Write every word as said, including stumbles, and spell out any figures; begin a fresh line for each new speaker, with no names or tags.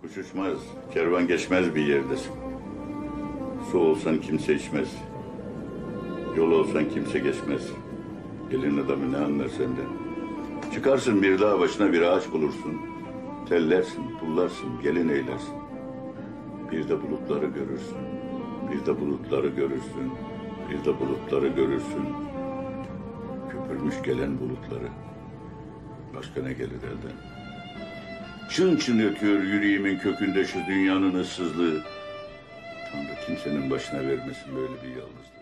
Kuş uçmaz, kervan geçmez bir yerdesin. Su olsan kimse içmez. Yol olsan kimse geçmez. Elin adamı ne anlar senden? Çıkarsın bir dağ başına bir ağaç bulursun. Tellersin, pullarsın, gelin eylersin. Bir de bulutları görürsün. Bir de bulutları görürsün. Bir de bulutları görürsün. Köpürmüş gelen bulutları. Başka ne gelir elden? Çın çın ötüyor yüreğimin kökünde şu dünyanın ıssızlığı. Tanrı kimsenin başına vermesin böyle bir yalnızlık.